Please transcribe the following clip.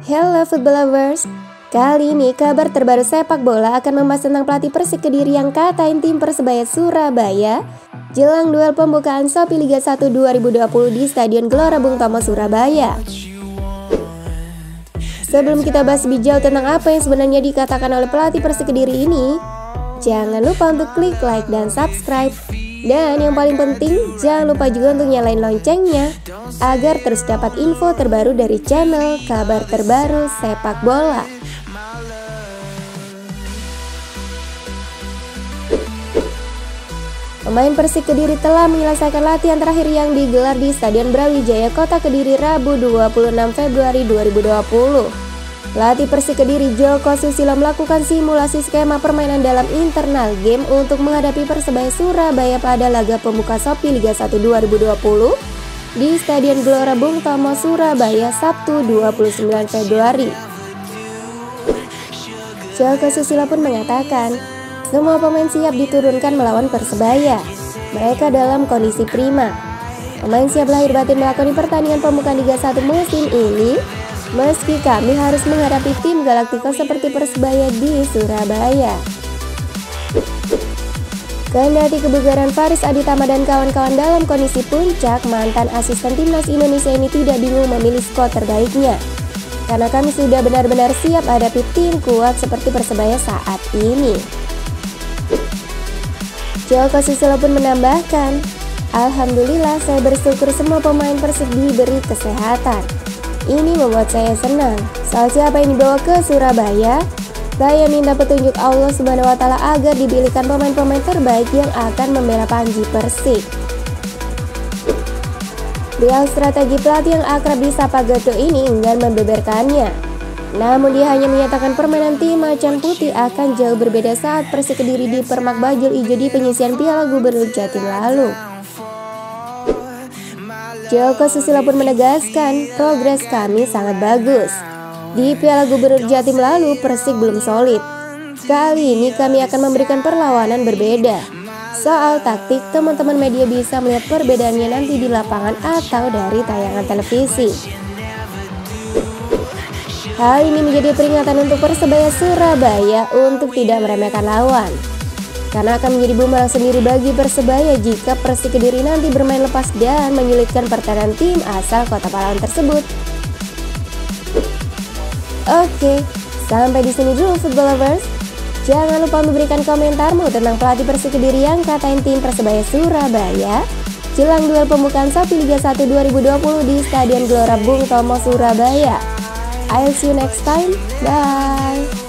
Hello football lovers. Kali ini kabar terbaru sepak bola akan membahas tentang pelatih Persik Kediri yang katain tim Persebaya Surabaya jelang duel pembukaan Shopee Liga 1 2020 di Stadion Gelora Bung Tomo, Surabaya. Sebelum kita bahas lebih jauh tentang apa yang sebenarnya dikatakan oleh pelatih Persik Kediri ini, jangan lupa untuk klik like dan subscribe. Dan yang paling penting, jangan lupa juga untuk nyalain loncengnya agar terus dapat info terbaru dari channel Kabar Terbaru Sepak Bola. Pemain Persik Kediri telah menyelesaikan latihan terakhir yang digelar di Stadion Brawijaya Kota Kediri Rabu 26 Februari 2020. Pelatih Persik Kediri Joko Susilo melakukan simulasi skema permainan dalam internal game untuk menghadapi Persebaya Surabaya pada laga pembuka Shopee Liga 1 2020 di Stadion Gelora Bung Tomo, Surabaya, Sabtu 29 Februari. Joko Susilo pun mengatakan, semua pemain siap diturunkan melawan Persebaya. Mereka dalam kondisi prima. Pemain siap lahir batin melakoni pertandingan pembuka Liga 1 musim ini, meski kami harus menghadapi tim Galacticos seperti Persebaya di Surabaya. Kendati kebugaran Faris Aditama dan kawan-kawan dalam kondisi puncak, mantan asisten timnas Indonesia ini tidak bingung memilih skuad terbaiknya. Karena kami sudah benar-benar siap hadapi tim kuat seperti Persebaya saat ini. Joko Susilo pun menambahkan, alhamdulillah saya bersyukur semua pemain Persik diberi kesehatan. Ini membuat saya senang. Soal siapa yang dibawa ke Surabaya, saya minta petunjuk Allah Subhanahu wa Ta'ala agar dipilihkan pemain-pemain terbaik yang akan membela Panji Persik. Real strategi pelatih yang akrab disapa Gato ini enggan membeberkannya. Namun dia hanya menyatakan permainan tim Macan Putih akan jauh berbeda saat Persik Kediri di Permak Bajul Ijo di penyisian Piala Gubernur Jatim lalu. Joko Susilo pun menegaskan, progres kami sangat bagus. Di Piala Gubernur Jatim lalu, Persik belum solid. Kali ini kami akan memberikan perlawanan berbeda. Soal taktik, teman-teman media bisa melihat perbedaannya nanti di lapangan atau dari tayangan televisi. Hal ini menjadi peringatan untuk Persebaya Surabaya untuk tidak meremehkan lawan. Karena akan menjadi bumerang sendiri bagi Persebaya jika Persik Kediri nanti bermain lepas dan menyulitkan pertahanan tim asal Kota Pahlawan tersebut. Oke, sampai di sini dulu football lovers. Jangan lupa memberikan komentarmu tentang pelatih Persik Kediri yang katain tim Persebaya Surabaya jelang duel pembukaan Shopee Liga 1 2020 di Stadion Gelora Bung Tomo, Surabaya. I'll see you next time. Bye.